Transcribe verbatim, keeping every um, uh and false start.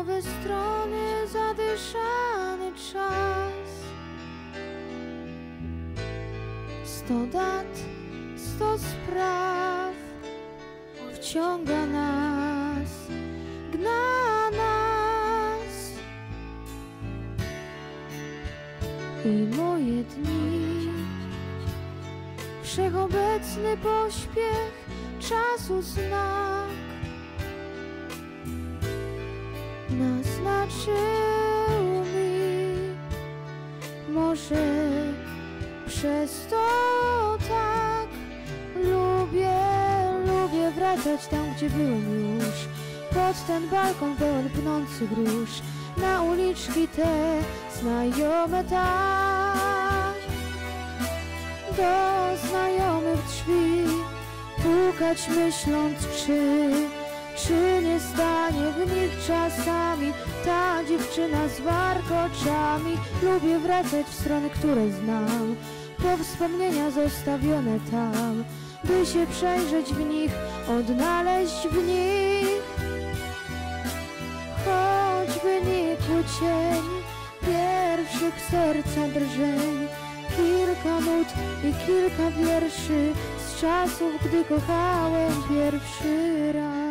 nowe strony, zadyszany czas. Sto dat, sto spraw wciąga nas, gna nas. I moje dni, wszechobecny pośpiech czasu znak naznaczył mi, może przez to tak lubię, lubię wracać tam, gdzie byłem już, pod ten balkon pełen pnących róż, na uliczki te znajome tak, do znajomych drzwi pukać, myśląc, czy Czy nie stanie w nich czasami ta dziewczyna z warkoczami. Lubię wracać w strony, które znam, po wspomnienia zostawione tam, by się przejrzeć w nich, odnaleźć w nich. Choćby nikły cień pierwszych serca drżeń, kilka nut i kilka wierszy z czasów, gdy kochałem pierwszy raz.